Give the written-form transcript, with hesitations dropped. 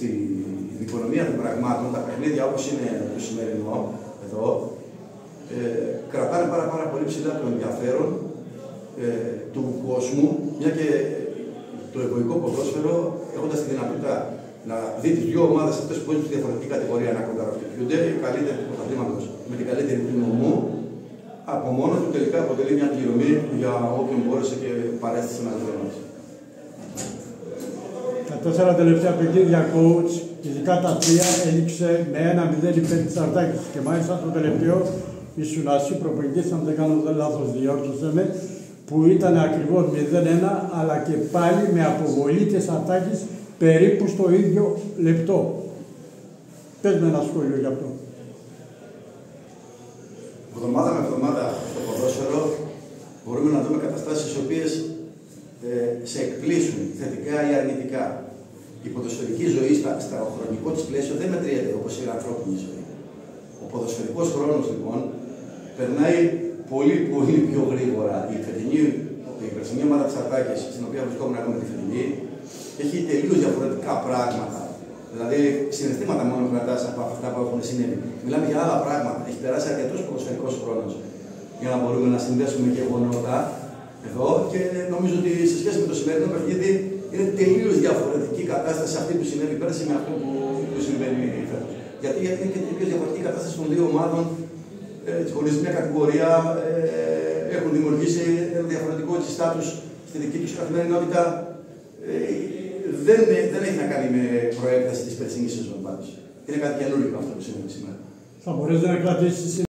στην οικονομία των πραγμάτων, τα παιχνίδια όπως είναι το σημερινό, εδώ, κρατάνε πάρα πολύ ψηλά το ενδιαφέρον του κόσμου, μια και το ευρωϊκό ποδόσφαιρο, έχοντας τη δυνατότητα να δει τις δύο ομάδες αυτές που παίζουν στη διαφορετική κατηγορία να κονταραφτιούνται, η καλύτερη του πρωταθλήματος με την καλύτερη του νομού, από μόνο του τελικά αποτελεί μια πληρωμή για όποιον μπόρεσε και παρέστησε να δει. Τα 4 τελευταία παιχνίδια coach, ειδικά τα 3, έληξε με 1-0 υπέρ της Αρτάκης και μάλιστα το τελευταίο ήσουν εσύ προπονητής, αν δεν κάνω λάθος, διόρθωσε με, που ήταν ακριβώς 0-1, αλλά και πάλι με αποβολή της Αρτάκης περίπου στο ίδιο λεπτό. Πες με ένα σχόλιο γι' αυτό. Εβδομάδα με εβδομάδα στο ποδόσφαιρο μπορούμε να δούμε καταστάσεις οι οποίες σε εκπλήσουν θετικά ή αρνητικά. Η ποδοσφαιρική ζωή στο χρονικό της πλαίσιο δεν μετριέται όπως η ανθρώπινη ζωή. Ο ποδοσφαιρικός χρόνος λοιπόν περνάει πολύ πιο γρήγορα. Η περσινή ομάδα της Αρτάκης, στην οποία βρισκόμουν ακόμα τη φετινή, έχει τελείως διαφορετικά πράγματα. Δηλαδή, συναισθήματα μόνο κρατάς από αυτά που έχουν συνέβη. Μιλάμε για άλλα πράγματα. Έχει περάσει αρκετός ποδοσφαιρικός χρόνος για να μπορούμε να συνδέσουμε γεγονότα εδώ και νομίζω ότι σε σχέση με το σημερινό παιχνίδι είναι τελείως διαφορετική η κατάσταση αυτή που συνέβη πέρσι με αυτό που συμβαίνει φέτος. Γιατί είναι και τελείως διαφορετική η κατάσταση των δύο ομάδων, χωρίς μια κατηγορία, έχουν δημιουργήσει ένα διαφορετικό στάτους στη δική τους καθημερινότητα. Δεν έχει να κάνει με προέκταση της περσινής σεζόν πάντως. Είναι κάτι καινούργιο αυτό που συμβαίνει σήμερα. Θα μπορείς να κρατήσεις